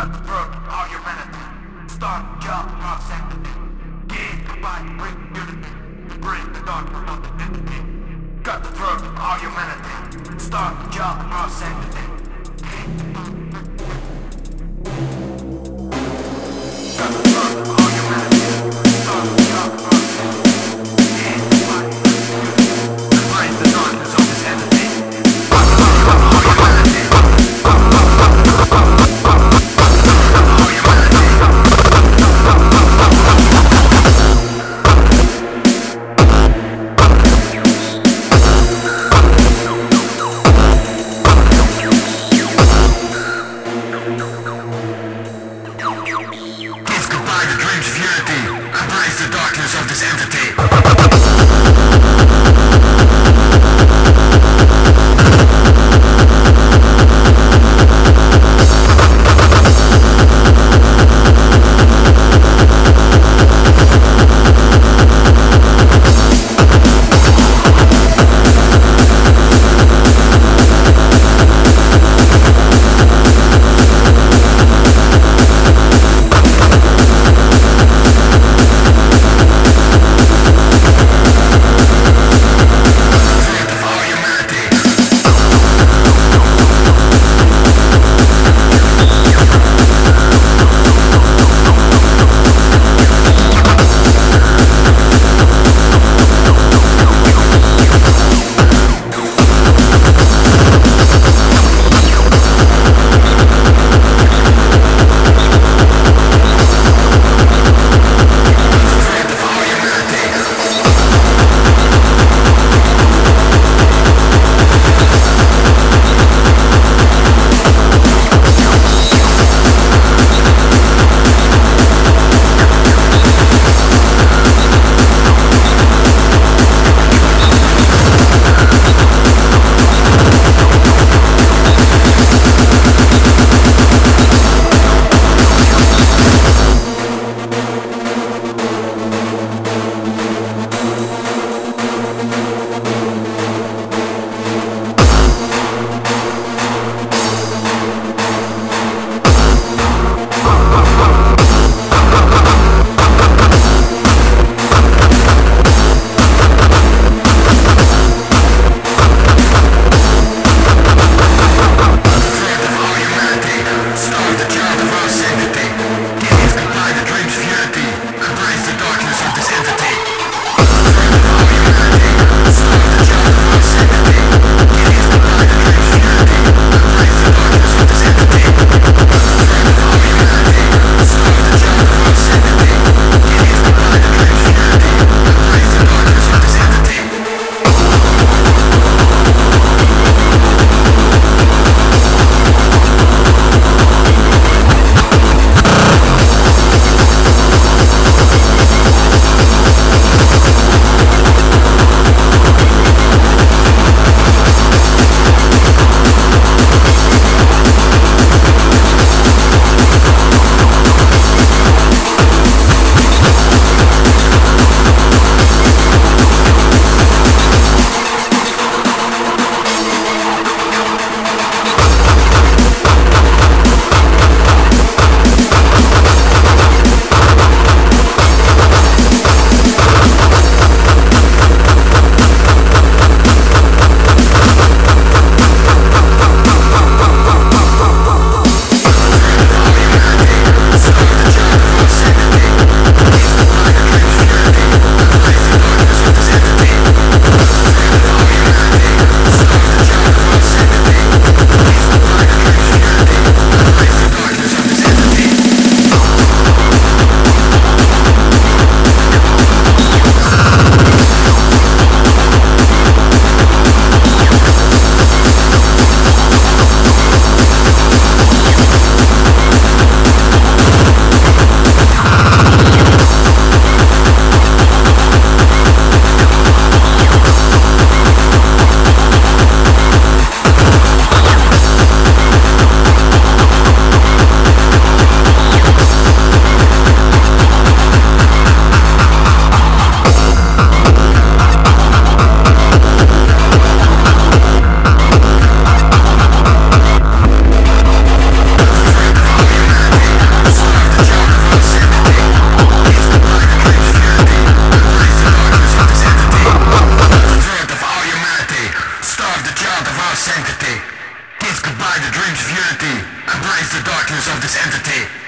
Cut the throat of all humanity. Start, jump, drop, sanctity. Gain, combine, bring unity. To bring the dark from out the entity. Cut the throat of all humanity. Start, jump, drop, sanctity. Cut the throat of all humanity. Start, jump, drop, sanctity. Gain, combine, bring unity. To bring the darkness of this entity. Cut the throat of all humanity. Embrace the darkness of this entity. sanctity. Kiss goodbye the dreams of unity. Embrace the darkness of this entity.